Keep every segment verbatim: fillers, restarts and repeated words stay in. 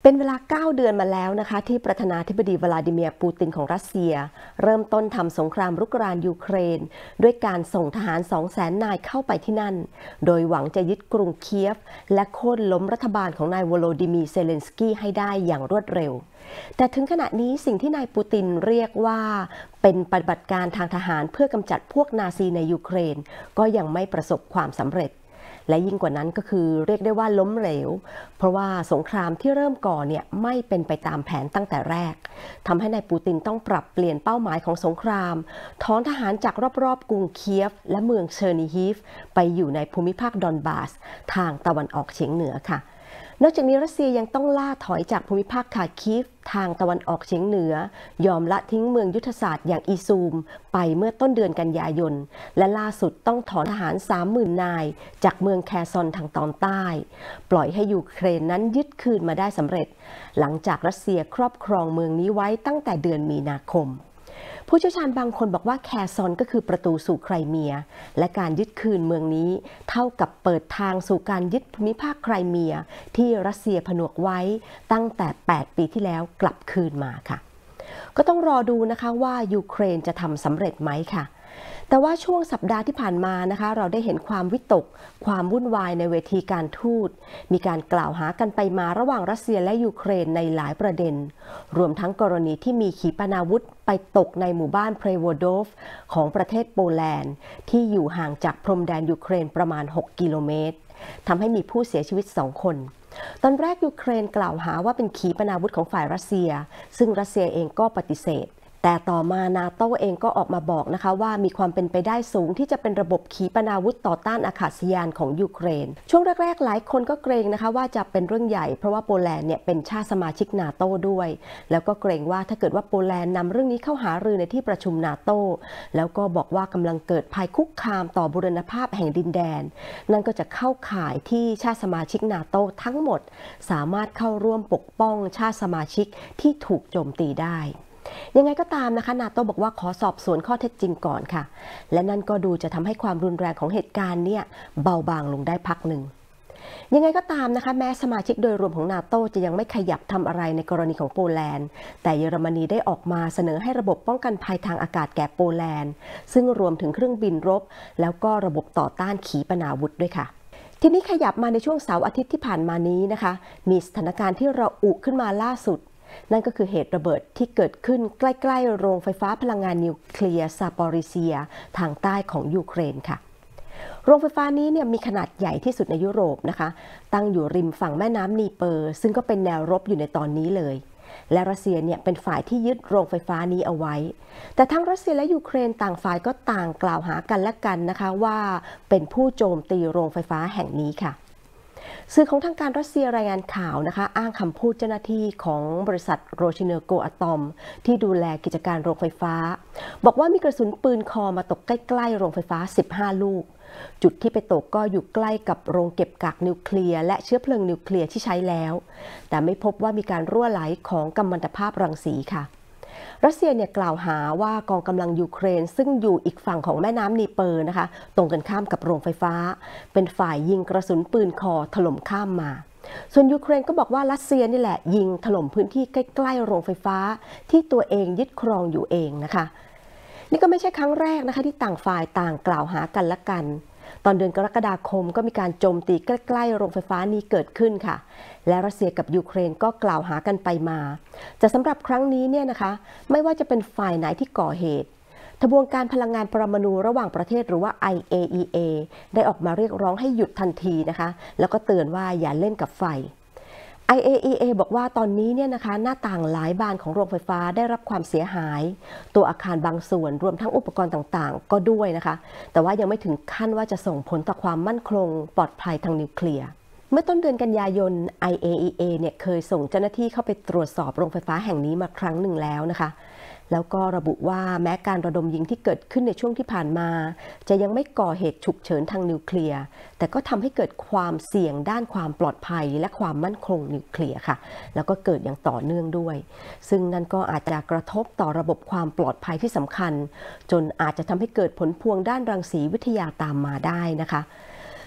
เป็นเวลาเก้าเดือนมาแล้วนะคะที่ประธานาธิบดีวลาดิเมียร์ปูตินของรัสเซียเริ่มต้นทำสงครามรุกรานยูเครนด้วยการส่งทหาร สองแสน นายเข้าไปที่นั่นโดยหวังจะยึดกรุงเคียฟและโค่นล้มรัฐบาลของนายวโลดิมีร์ เซเลนสกี้ให้ได้อย่างรวดเร็วแต่ถึงขณะนี้สิ่งที่นายปูตินเรียกว่าเป็นปฏิบัติการทางทหารเพื่อกำจัดพวกนาซีในยูเครนก็ยังไม่ประสบความสำเร็จและยิ่งกว่านั้นก็คือเรียกได้ว่าล้มเหลวเพราะว่าสงครามที่เริ่มก่อเนี่ยไม่เป็นไปตามแผนตั้งแต่แรกทำให้นายปูตินต้องปรับเปลี่ยนเป้าหมายของสงครามถอนทหารจากรอบๆกรุงเคียฟและเมืองเชอร์นิฮีฟไปอยู่ในภูมิภาคดอนบาสทางตะวันออกเฉียงเหนือค่ะนอกจากนี้รัสเซียยังต้องล่าถอยจากภูมิภาคคาคิฟทางตะวันออกเฉียงเหนือยอมละทิ้งเมืองยุทธศาสตร์อย่างอีซูมไปเมื่อต้นเดือนกันยายนและล่าสุดต้องถอนทหาร สามหมื่น นายจากเมืองแคซอนทางตอนใต้ปล่อยให้ยูเครนนั้นยึดคืนมาได้สำเร็จหลังจากรัสเซียครอบครองเมืองนี้ไว้ตั้งแต่เดือนมีนาคมผู้เชี่ยวชาญบางคนบอกว่าแคซอนก็คือประตูสู่ไครเมียและการยึดคืนเมืองนี้เท่ากับเปิดทางสู่การยึดภูมิภาคไครเมียที่รัสเซียผนวกไว้ตั้งแต่แปดปีที่แล้วกลับคืนมาค่ะก็ต้องรอดูนะคะว่ายูเครนจะทำสำเร็จไหมค่ะแต่ว่าช่วงสัปดาห์ที่ผ่านมานะคะเราได้เห็นความวิตกความวุ่นวายในเวทีการทูตมีการกล่าวหากันไปมาระหว่างรัสเซียและยูเครนในหลายประเด็นรวมทั้งกรณีที่มีขีปนาวุธไปตกในหมู่บ้านเพรโวโดฟของประเทศโปแลนด์ที่อยู่ห่างจากพรมแดนยูเครนประมาณหกกิโลเมตรทำให้มีผู้เสียชีวิตสองคนตอนแรกยูเครนกล่าวหาว่าเป็นขีปนาวุธของฝ่ายรัสเซียซึ่งรัสเซียเองก็ปฏิเสธแต่ต่อมานาโต้เองก็ออกมาบอกนะคะว่ามีความเป็นไปได้สูงที่จะเป็นระบบขีปนาวุธต่อต้านอากาศยานของยูเครนช่วงแรกๆหลายคนก็เกรงนะคะว่าจะเป็นเรื่องใหญ่เพราะว่าโปแลนด์เนี่ยเป็นชาติสมาชิกนาโต้ด้วยแล้วก็เกรงว่าถ้าเกิดว่าโปแลนด์นำเรื่องนี้เข้าหารือในที่ประชุมนาโต้แล้วก็บอกว่ากำลังเกิดภัยคุกคามต่อบูรณภาพแห่งดินแดนนั่นก็จะเข้าข่ายที่ชาติสมาชิกนาโต้ทั้งหมดสามารถเข้าร่วมปกป้องชาติสมาชิกที่ถูกโจมตีได้ยังไงก็ตามนะคะนาโต้บอกว่าขอสอบสวนข้อเท็จจริงก่อนค่ะและนั่นก็ดูจะทำให้ความรุนแรงของเหตุการณ์เนี่ยเบาบางลงได้พักหนึ่งยังไงก็ตามนะคะแม้สมาชิกโดยรวมของนาโต้จะยังไม่ขยับทำอะไรในกรณีของโปแลนด์แต่เยอรมนีได้ออกมาเสนอให้ระบบป้องกันภัยทางอากาศแก่โปแลนด์ซึ่งรวมถึงเครื่องบินรบแล้วก็ระบบต่อต้านขีปนาวุธด้วยค่ะทีนี้ขยับมาในช่วงเสาร์อาทิตย์ที่ผ่านมานี้นะคะมีสถานการณ์ที่ระอุขึ้นมาล่าสุดนั่นก็คือเหตุระเบิดที่เกิดขึ้นใกล้ๆโรงไฟฟ้าพลังงานนิวเคลียร์ซาปอริเซียทางใต้ของยูเครนค่ะโรงไฟฟ้านี้เนี่ยมีขนาดใหญ่ที่สุดในยุโรปนะคะตั้งอยู่ริมฝั่งแม่น้ำนีเปอร์ซึ่งก็เป็นแนวรบอยู่ในตอนนี้เลยและรัสเซียเนี่ยเป็นฝ่ายที่ยึดโรงไฟฟ้านี้เอาไว้แต่ทั้งรัสเซียและยูเครนต่างฝ่ายก็ต่างกล่าวหากันและกันนะคะว่าเป็นผู้โจมตีโรงไฟฟ้าแห่งนี้ค่ะสื่อของทางการรัสเซียรายงานข่าวนะคะอ้างคำพูดเจ้าหน้าที่ของบริษัทโรชิเนโกอะตอมที่ดูแลกิจการโรงไฟฟ้าบอกว่ามีกระสุนปืนคอมาตกใกล้ๆโรงไฟฟ้าสิบห้าลูกจุดที่ไปตกก็อยู่ใกล้กับโรงเก็บกักนิวเคลียร์และเชื้อเพลิงนิวเคลียร์ที่ใช้แล้วแต่ไม่พบว่ามีการรั่วไหลของกัมมันตภาพรังสีค่ะรัสเซียเนี่ยกล่าวหาว่ากองกำลังยูเครนซึ่งอยู่อีกฝั่งของแม่น้ำนีเปอร์นะคะตรงกันข้ามกับโรงไฟฟ้าเป็นฝ่ายยิงกระสุนปืนคอถล่มข้ามมาส่วนยูเครนก็บอกว่ารัสเซียนี่แหละยิงถล่มพื้นที่ใกล้ๆโรงไฟฟ้าที่ตัวเองยึดครองอยู่เองนะคะนี่ก็ไม่ใช่ครั้งแรกนะคะที่ต่างฝ่ายต่างกล่าวหากันละกันตอนเดือนกรกฎาคมก็มีการโจมตีใกล้ๆโรงไฟฟ้านี้เกิดขึ้นค่ะและรัสเซียกับยูเครนก็กล่าวหากันไปมาแต่สำหรับครั้งนี้เนี่ยนะคะไม่ว่าจะเป็นฝ่ายไหนที่ก่อเหตุทบวงการพลังงานปรมาณูระหว่างประเทศหรือว่า ไอ เอ อี เอ ได้ออกมาเรียกร้องให้หยุดทันทีนะคะแล้วก็เตือนว่าอย่าเล่นกับไฟไอ เอ อี เอ บอกว่าตอนนี้เนี่ยนะคะหน้าต่างหลายบานของโรงไฟฟ้าได้รับความเสียหายตัวอาคารบางส่วนรวมทั้งอุปกรณ์ต่างๆก็ด้วยนะคะแต่ว่ายังไม่ถึงขั้นว่าจะส่งผลต่อความมั่นคงปลอดภัยทางนิวเคลียร์เมื่อต้นเดือนกันยายน ไอ เอ อี เอ เนี่ยเคยส่งเจ้าหน้าที่เข้าไปตรวจสอบโรงไฟฟ้าแห่งนี้มาครั้งหนึ่งแล้วนะคะแล้วก็ระบุว่าแม้การระดมยิงที่เกิดขึ้นในช่วงที่ผ่านมาจะยังไม่ก่อเหตุฉุกเฉินทางนิวเคลียร์แต่ก็ทำให้เกิดความเสี่ยงด้านความปลอดภัยและความมั่นคงนิวเคลียร์ค่ะแล้วก็เกิดอย่างต่อเนื่องด้วยซึ่งนั่นก็อาจจะกระทบต่อระบบความปลอดภัยที่สำคัญจนอาจจะทำให้เกิดผลพวงด้านรังสีวิทยาตามมาได้นะคะ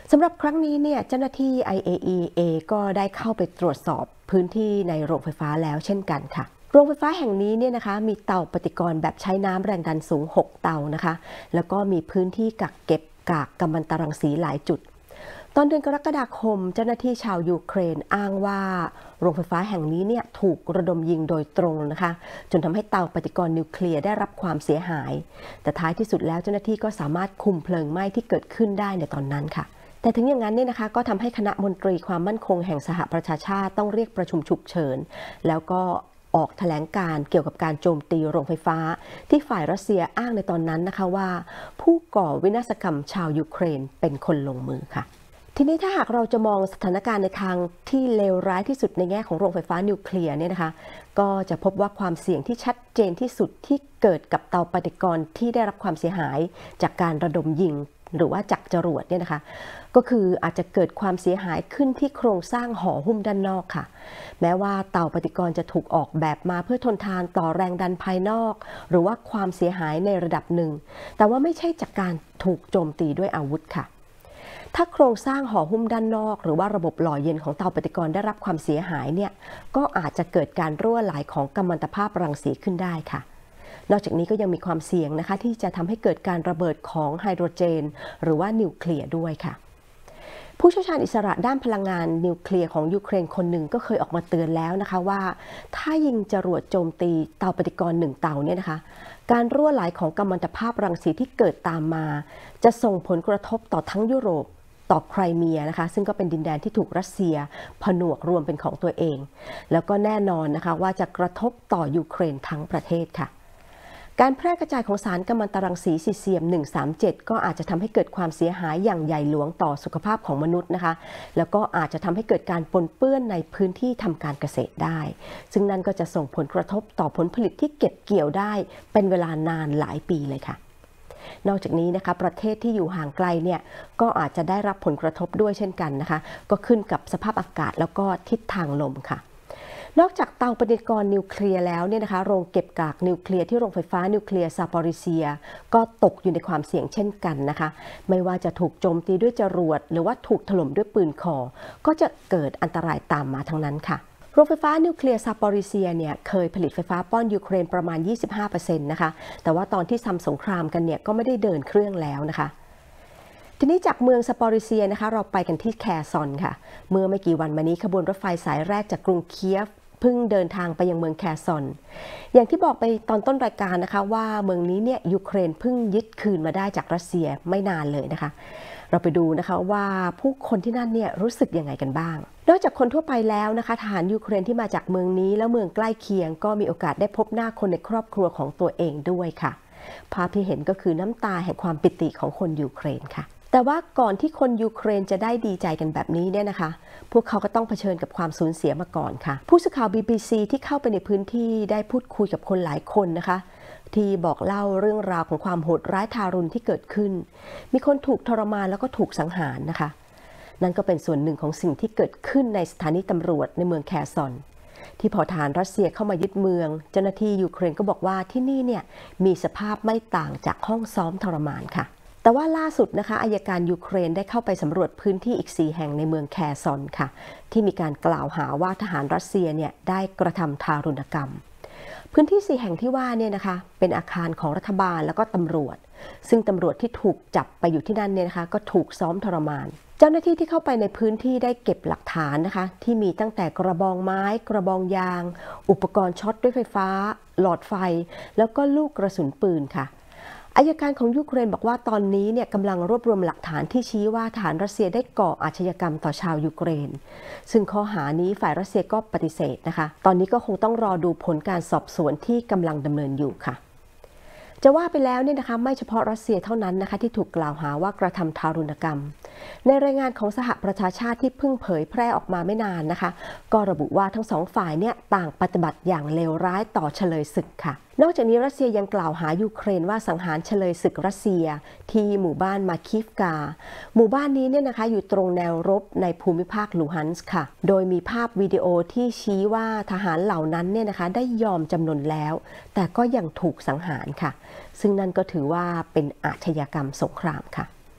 สำหรับครั้งนี้เนี่ยเจ้าหน้าที่ ไอ เอ อี เอ ก็ได้เข้าไปตรวจสอบพื้นที่ในโรงไฟฟ้าแล้วเช่นกันค่ะโรงไฟฟ้าแห่งนี้เนี่ยนะคะมีเตาปฏิกรณ์แบบใช้น้ำแรงดันสูงหกเตานะคะแล้วก็มีพื้นที่กักเก็บกากกัมมันตรังสีหลายจุดตอนเดือนกรกฎาคมเจ้าหน้าที่ชาวยูเครนอ้างว่าโรงไฟฟ้าแห่งนี้เนี่ยถูกระดมยิงโดยตรงนะคะจนทำให้เตาปฏิกรณ์นิวเคลียร์ได้รับความเสียหายแต่ท้ายที่สุดแล้วเจ้าหน้าที่ก็สามารถคุมเพลิงไหม้ที่เกิดขึ้นได้ในตอนนั้นค่ะแต่ถึงอย่างนั้นเนี่ยนะคะก็ทำให้คณะมนตรีความมั่นคงแห่งสหประชาชาติต้องเรียกประชุมฉุกเฉินแล้วก็ออกแถลงการเกี่ยวกับการโจมตีโรงไฟฟ้าที่ฝ่ายรัสเซียอ้างในตอนนั้นนะคะว่าผู้ก่อวินาศกรรมชาวยูเครนเป็นคนลงมือค่ะทีนี้ถ้าหากเราจะมองสถานการณ์ในทางที่เลวร้ายที่สุดในแง่ของโรงไฟฟ้านิวเคลียร์เนี่ยนะคะก็จะพบว่าความเสี่ยงที่ชัดเจนที่สุดที่เกิดกับเตาปฏิกรณ์ที่ได้รับความเสียหายจากการระดมยิงหรือว่าจากจรวดเนี่ยนะคะก็คืออาจจะเกิดความเสียหายขึ้นที่โครงสร้างห่อหุ้มด้านนอกค่ะแม้ว่าเตาปฏิกรณ์จะถูกออกแบบมาเพื่อทนทานต่อแรงดันภายนอกหรือว่าความเสียหายในระดับหนึ่งแต่ว่าไม่ใช่จากการถูกโจมตีด้วยอาวุธค่ะถ้าโครงสร้างห่อหุ้มด้านนอกหรือว่าระบบหล่อเย็นของเตาปฏิกรณ์ได้รับความเสียหายเนี่ยก็อาจจะเกิดการรั่วไหลของกัมมันตภาพรังสีขึ้นได้ค่ะนอกจากนี้ก็ยังมีความเสี่ยงนะคะที่จะทำให้เกิดการระเบิดของไฮโดรเจนหรือว่านิวเคลียร์ด้วยค่ะผู้เชี่ยวชาญอิสระด้านพลังงานนิวเคลียร์ของยูเครนคนหนึ่งก็เคยออกมาเตือนแล้วนะคะว่าถ้ายิงจรวดโจมตีเตาปฏิกรณ์หนึ่งเตาเนี่ยนะคะการรั่วไหลของกัมมันตภาพรังสีที่เกิดตามมาจะส่งผลกระทบต่อทั้งยุโรปต่อไครเมียนะคะซึ่งก็เป็นดินแดนที่ถูกรัสเซียผนวกรวมเป็นของตัวเองแล้วก็แน่นอนนะคะว่าจะกระทบต่อยูเครนทั้งประเทศค่ะการแพร่กระจายของสารกัมมันตรังสีซีเซียมหนึ่งสามเจ็ดก็อาจจะทำให้เกิดความเสียหายอย่างใหญ่หลวงต่อสุขภาพของมนุษย์นะคะแล้วก็อาจจะทำให้เกิดการปนเปื้อนในพื้นที่ทำการเกษตรได้ซึ่งนั่นก็จะส่งผลกระทบต่อผลผลิตที่เก็บเกี่ยวได้เป็นเวลานานหลายปีเลยค่ะนอกจากนี้นะคะประเทศที่อยู่ห่างไกลเนี่ยก็อาจจะได้รับผลกระทบด้วยเช่นกันนะคะก็ขึ้นกับสภาพอากาศแล้วก็ทิศทางลมค่ะนอกจากเตาปฏิกรณ์นิวเคลียร์แล้วเนี่ยนะคะโรงเก็บกากนิวเคลียร์ที่โรงไฟฟ้านิวเคลียร์ซาปอริเซียก็ตกอยู่ในความเสี่ยงเช่นกันนะคะไม่ว่าจะถูกโจมตีด้วยจรวดหรือว่าถูกถล่มด้วยปืนคอก็จะเกิดอันตรายตามมาทั้งนั้นค่ะโรงไฟฟ้านิวเคลียร์ซาปอริเซียเนี่ยเคยผลิตไฟฟ้าป้อนยูเครนประมาณ ยี่สิบห้าเปอร์เซ็นต์ นะคะแต่ว่าตอนที่ทำสงครามกันเนี่ยก็ไม่ได้เดินเครื่องแล้วนะคะทีนี้จากเมืองซาปอริเซียนะคะเราไปกันที่แคร์ซอนค่ะเมื่อไม่กี่วันมานี้ขบวนรถไฟสายแรกจากกรุงเคียฟเพิ่งเดินทางไปยังเมืองแคร์ซอนอย่างที่บอกไปตอนต้นรายการนะคะว่าเมืองนี้เนี่ยยูเครนเพิ่งยึดคืนมาได้จากรัสเซียไม่นานเลยนะคะเราไปดูนะคะว่าผู้คนที่นั่นเนี่ยรู้สึกยังไงกันบ้างนอกจากคนทั่วไปแล้วนะคะทหารยูเครนที่มาจากเมืองนี้แล้วเมืองใกล้เคียงก็มีโอกาสได้พบหน้าคนในครอบครัวของตัวเองด้วยค่ะภาพที่เห็นก็คือน้ำตาแห่งความปิติของคนยูเครนค่ะแต่ว่าก่อนที่คนยูเครนจะได้ดีใจกันแบบนี้เนี่ยนะคะพวกเขาก็ต้องเผชิญกับความสูญเสียมาก่อนค่ะผู้สื่อข่าว บี บี ซี ที่เข้าไปในพื้นที่ได้พูดคุยกับคนหลายคนนะคะที่บอกเล่าเรื่องราวของความโหดร้ายทารุณที่เกิดขึ้นมีคนถูกทรมานแล้วก็ถูกสังหารนะคะนั่นก็เป็นส่วนหนึ่งของสิ่งที่เกิดขึ้นในสถานีตำรวจในเมืองแคร์ซอนที่พอทหารรัสเซียเข้ามายึดเมืองเจ้าหน้าที่ยูเครนก็บอกว่าที่นี่เนี่ยมีสภาพไม่ต่างจากห้องซ้อมทรมานค่ะแต่ว่าล่าสุดนะคะอัยการยูเครนได้เข้าไปสำรวจพื้นที่อีกสี่แห่งในเมืองแคร์ซอนค่ะที่มีการกล่าวหาว่าทหารรัสเซียเนี่ยได้กระทำทารุณกรรมพื้นที่สี่แห่งที่ว่าเนี่ยนะคะเป็นอาคารของรัฐบาลแล้วก็ตำรวจซึ่งตำรวจที่ถูกจับไปอยู่ที่นั่นเนี่ยนะคะก็ถูกซ้อมทรมานเจ้าหน้าที่ที่เข้าไปในพื้นที่ได้เก็บหลักฐานนะคะที่มีตั้งแต่กระบองไม้กระบองยางอุปกรณ์ช็อตด้วยไฟฟ้าหลอดไฟแล้วก็ลูกกระสุนปืนค่ะอัยการของยูเครนบอกว่าตอนนี้เนี่ยกำลังรวบรวมหลักฐานที่ชี้ว่าทหารรัสเซียได้ก่ออาชญากรรมต่อชาวยูเครนซึ่งข้อหานี้ฝ่ายรัสเซียก็ปฏิเสธนะคะตอนนี้ก็คงต้องรอดูผลการสอบสวนที่กำลังดำเนินอยู่ค่ะจะว่าไปแล้วเนี่ยนะคะไม่เฉพาะรัสเซียเท่านั้นนะคะที่ถูกกล่าวหาว่ากระทำทารุณกรรมในรายงานของสหประชาชาติที่เพิ่งเผยแพร่ออกมาไม่นานนะคะก็ระบุว่าทั้งสองฝ่ายเนี่ยต่างปฏิบัติอย่างเลวร้ายต่อเฉลยศึกค่ะนอกจากนี้รัสเซียยังกล่าวหายูเครนว่าสังหารเฉลยศึกรัสเซียที่หมู่บ้านมาคิฟกาหมู่บ้านนี้เนี่ยนะคะอยู่ตรงแนวรบในภูมิภาคลูฮันส์ค่ะโดยมีภาพวิดีโอที่ชี้ว่าทหารเหล่านั้นเนี่ยนะคะได้ยอมจำนนแล้วแต่ก็ยังถูกสังหารค่ะซึ่งนั่นก็ถือว่าเป็นอาชญากรรมสงครามค่ะ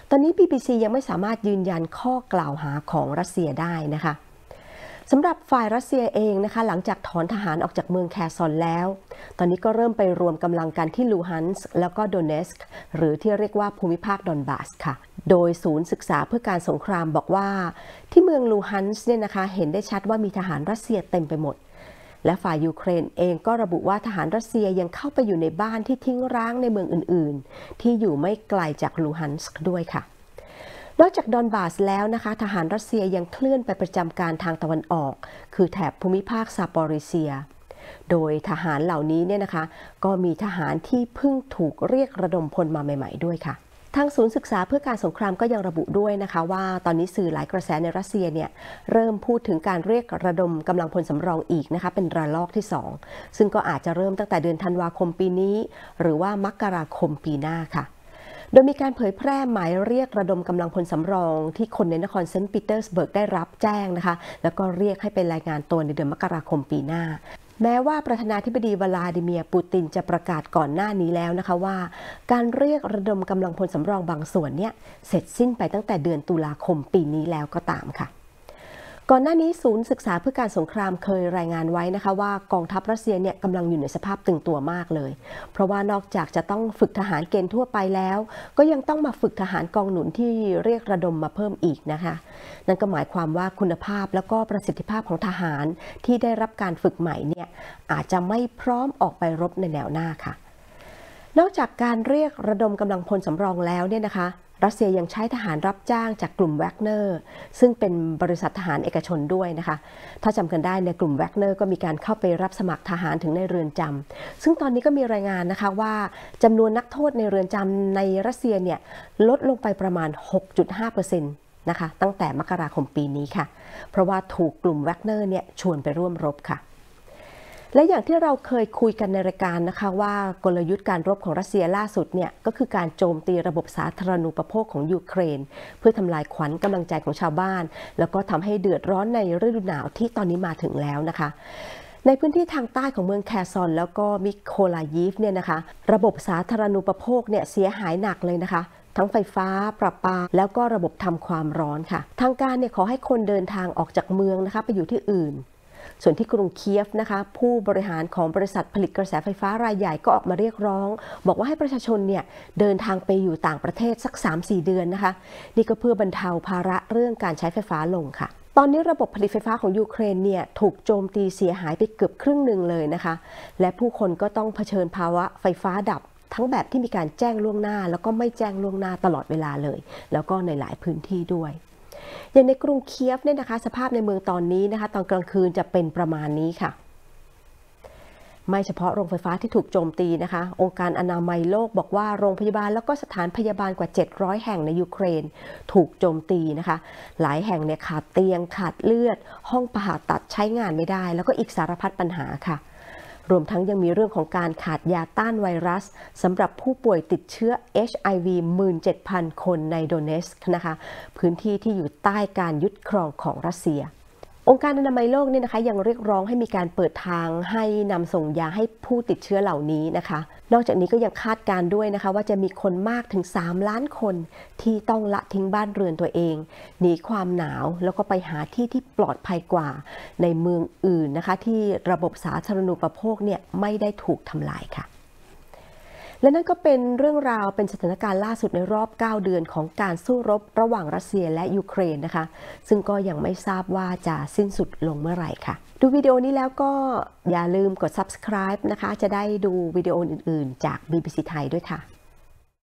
ตอนนี้ บี บี ซี ยังไม่สามารถยืนยันข้อกล่าวหาของรัสเซียได้นะคะสำหรับฝ่ายรัสเซียเองนะคะหลังจากถอนทหารออกจากเมืองแคร์ซอนแล้วตอนนี้ก็เริ่มไปรวมกำลังกันที่ลูฮันสก์แล้วก็โดเนสก์หรือที่เรียกว่าภูมิภาคดอนบาสค่ะโดยศูนย์ศึกษาเพื่อการสงครามบอกว่าที่เมืองลูฮันสก์เนี่ยนะคะเห็นได้ชัดว่ามีทหารรัสเซียเต็มไปหมดและฝ่ายยูเครนเองก็ระบุว่าทหารรัสเซียยังเข้าไปอยู่ในบ้านที่ทิ้งร้างในเมืองอื่นๆที่อยู่ไม่ไกลจากลูฮันสก์ด้วยค่ะนอกจากดอนบาสแล้วนะคะทหารรัสเซียยังเคลื่อนไปประจำการทางตะวันออกคือแถบภูมิภาคซาปอริเซียโดยทหารเหล่านี้เนี่ยนะคะก็มีทหารที่เพิ่งถูกเรียกระดมพลมาใหม่ๆด้วยค่ะทางศูนย์ศึกษาเพื่อการสงครามก็ยังระบุด้วยนะคะว่าตอนนี้สื่อหลายกระแสในรัสเซียเนี่ยเริ่มพูดถึงการเรียกระดมกำลังพลสำรองอีกนะคะเป็นระลอกที่สองซึ่งก็อาจจะเริ่มตั้งแต่เดือนธันวาคมปีนี้หรือว่ามกราคมปีหน้าค่ะโดยมีการเผยแพร่หมายเรียกระดมกำลังพลสำรองที่คนในนครเซนต์ปีเตอร์สเบิร์กได้รับแจ้งนะคะแล้วก็เรียกให้ไปรายงานตัวในเดือนมกราคมปีหน้าแม้ว่าประธานาธิบดีวลาดิเมียร์ปูตินจะประกาศก่อนหน้านี้แล้วนะคะว่าการเรียกระดมกำลังพลสำรองบางส่วนเนี่ยเสร็จสิ้นไปตั้งแต่เดือนตุลาคมปีนี้แล้วก็ตามค่ะก่อนหน้านี้ศูนย์ศึกษาเพื่อการสงครามเคยรายงานไว้นะคะว่ากองทัพรัสเซียเนี่ยกำลังอยู่ในสภาพตึงตัวมากเลยเพราะว่านอกจากจะต้องฝึกทหารเกณฑ์ทั่วไปแล้วก็ยังต้องมาฝึกทหารกองหนุนที่เรียกระดมมาเพิ่มอีกนะคะนั่นก็หมายความว่าคุณภาพแล้วก็ประสิทธิภาพของทหารที่ได้รับการฝึกใหม่เนี่ยอาจจะไม่พร้อมออกไปรบในแนวหน้าค่ะนอกจากการเรียกระดมกำลังพลสำรองแล้วเนี่ยนะคะรัสเซียยังใช้ทหารรับจ้างจากกลุ่มแวกเนอร์ซึ่งเป็นบริษัททหารเอกชนด้วยนะคะถ้าจำกันได้ในกลุ่มแวกเนอร์ก็มีการเข้าไปรับสมัครทหารถึงในเรือนจำซึ่งตอนนี้ก็มีรายงานนะคะว่าจำนวนนักโทษในเรือนจำในรัสเซียเนี่ยลดลงไปประมาณ หกจุดห้าเปอร์เซ็นต์ นะคะตั้งแต่มกราคมปีนี้ค่ะเพราะว่าถูกกลุ่มแวกเนอร์เนี่ยชวนไปร่วมรบค่ะและอย่างที่เราเคยคุยกันในรายการนะคะว่ากลยุทธ์การรบของรัสเซียล่าสุดเนี่ยก็คือการโจมตีระบบสาธารณูปโภคของยูเครนเพื่อทำลายขวัญกำลังใจของชาวบ้านแล้วก็ทำให้เดือดร้อนในฤดูหนาวที่ตอนนี้มาถึงแล้วนะคะในพื้นที่ทางใต้ของเมืองแคร์ซอนแล้วก็มิโคลายิฟเนี่ยนะคะระบบสาธารณูปโภคเนี่ยเสียหายหนักเลยนะคะทั้งไฟฟ้าประปาแล้วก็ระบบทำความร้อนค่ะทางการเนี่ยขอให้คนเดินทางออกจากเมืองนะคะไปอยู่ที่อื่นส่วนที่กรุงเคียฟนะคะผู้บริหารของบริษัทผลิตกระแสไฟฟ้ารายใหญ่ก็ออกมาเรียกร้องบอกว่าให้ประชาชนเนี่ยเดินทางไปอยู่ต่างประเทศสัก สามถึงสี่ เดือนนะคะนี่ก็เพื่อบรรเทาภาระเรื่องการใช้ไฟฟ้าลงค่ะตอนนี้ระบบผลิตไฟฟ้าของยูเครนเนี่ยถูกโจมตีเสียหายไปเกือบครึ่งหนึ่งเลยนะคะและผู้คนก็ต้องเผชิญภาวะไฟฟ้าดับทั้งแบบที่มีการแจ้งล่วงหน้าแล้วก็ไม่แจ้งล่วงหน้าตลอดเวลาเลยแล้วก็ในหลายพื้นที่ด้วยอย่างในกรุงเคียฟเนี่ยนะคะสภาพในเมืองตอนนี้นะคะตอนกลางคืนจะเป็นประมาณนี้ค่ะไม่เฉพาะโรงไฟฟ้าที่ถูกโจมตีนะคะองค์การอนามัยโลกบอกว่าโรงพยาบาลแล้วก็สถานพยาบาลกว่าเจ็ดร้อยแห่งในยูเครนถูกโจมตีนะคะหลายแห่งเนี่ยขาดเตียงขาดเลือดห้องผ่าตัดใช้งานไม่ได้แล้วก็อีกสารพัดปัญหาค่ะรวมทั้งยังมีเรื่องของการขาดยาต้านไวรัสสำหรับผู้ป่วยติดเชื้อ เอช ไอ วี หนึ่งหมื่นเจ็ดพัน คนในโดเนสก์นะคะพื้นที่ที่อยู่ใต้การยึดครองของรัสเซียองค์การอนามัยโลกนี่นะคะยังเรียกร้องให้มีการเปิดทางให้นำส่งยาให้ผู้ติดเชื้อเหล่านี้นะคะนอกจากนี้ก็ยังคาดการด้วยนะคะว่าจะมีคนมากถึงสามล้านคนที่ต้องละทิ้งบ้านเรือนตัวเองหนีความหนาวแล้วก็ไปหาที่ที่ปลอดภัยกว่าในเมืองอื่นนะคะที่ระบบสาธารณูปโภคเนี่ยไม่ได้ถูกทำลายค่ะและนั่นก็เป็นเรื่องราวเป็นสถานการณ์ล่าสุดในรอบเก้าเดือนของการสู้รบระหว่างรัสเซียและยูเครนนะคะซึ่งก็ยังไม่ทราบว่าจะสิ้นสุดลงเมื่อไหร่ค่ะดูวิดีโอนี้แล้วก็อย่าลืมกด ซับสไครบ์ นะคะจะได้ดูวิดีโออื่นๆจาก บี บี ซี ไทยด้วยค่ะ